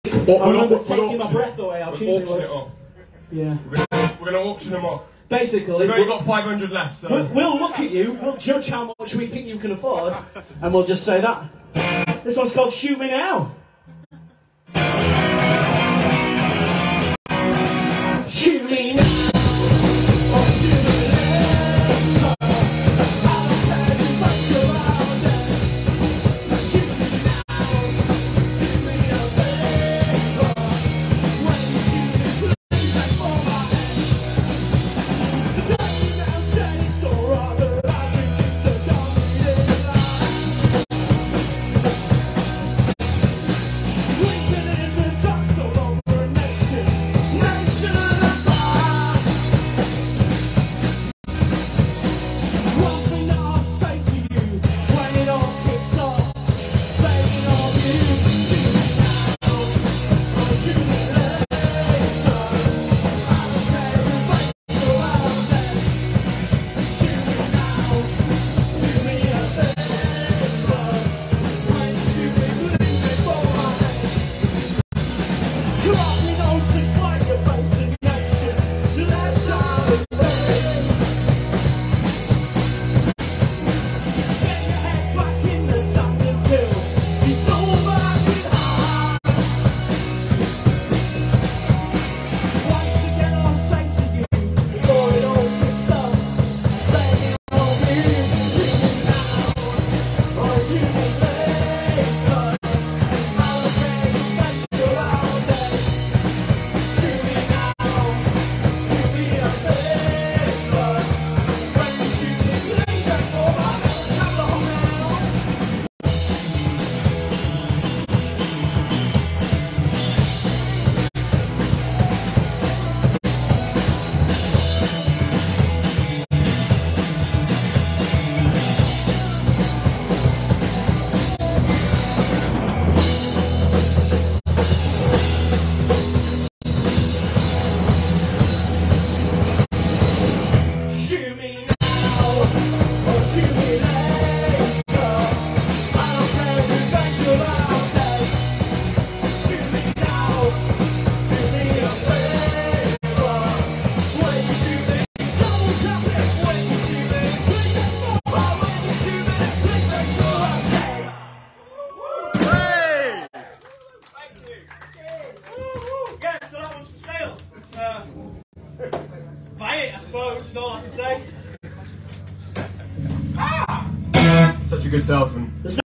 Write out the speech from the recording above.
I remember taking my breath away. I'll auction it off. Yeah. We're gonna auction them off. Basically, we've only got 500 left, so we'll look at you, we'll judge how much we think you can afford, and we'll just say that. This one's called Shoot Me Now. Shoot me now. Buy it, I suppose, is all I can say. Such a good salesman.